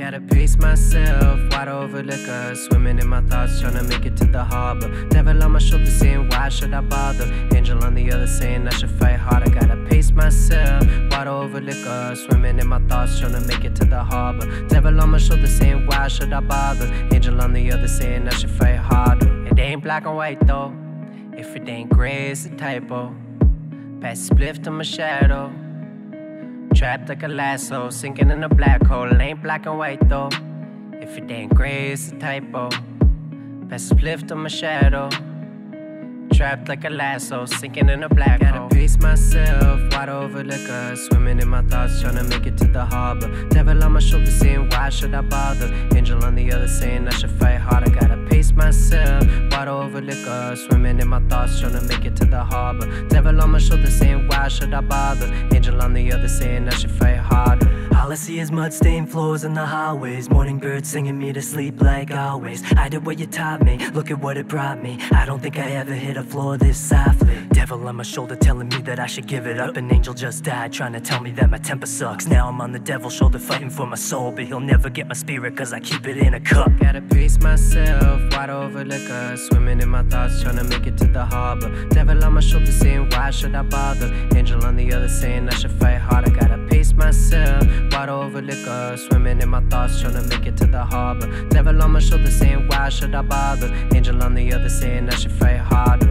Gotta pace myself, wide over liquor, swimming in my thoughts, trying to make it to the harbor. Devil on my shoulder saying, why should I bother? Angel on the other saying, I should fight harder. Gotta pace myself, wide over liquor, swimming in my thoughts, trying to make it to the harbor. Devil on my shoulder saying, why should I bother? Angel on the other saying, I should fight harder. It ain't black and white though, if it ain't gray it's a typo. Pass the spliff to my shadow, trapped like a lasso, sinking in a black hole. It ain't black and white though, if it ain't gray it's a typo. Pass the spliff to my shadow, trapped like a lasso, sinking in a black hole. Gotta pace myself, wide over liquor, swimming in my thoughts, trying to make it to the harbor. Devil on my shoulder saying, why should I bother? Angel on the other saying, I should fight harder. Gotta pace myself, wide over liquor, swimming in my thoughts, trying to make it to the harbor. Devil on my shoulder saying, why should I bother? Angel on the other saying, I should fight harder. All I see is mud-stained floors in the hallways, morning birds singing me to sleep like always. I did what you taught me, look at what it brought me. I don't think I ever hit a floor this softly. Devil on my shoulder telling me that I should give it up. An angel just died trying to tell me that my temper sucks. Now I'm on the devil's shoulder fighting for my soul, but he'll never get my spirit cause I keep it in a cup. Gotta pace myself, wide over liquor, swimming in my thoughts, trying to make it to the harbor. Devil on my shoulder saying, why should I bother? Angel on the other saying, I should fight harder. Gotta pace myself, wide over liquor, swimming in my thoughts, trying to make it to the harbor. Devil on my shoulder saying, why should I bother? Angel on the other saying, I should fight harder.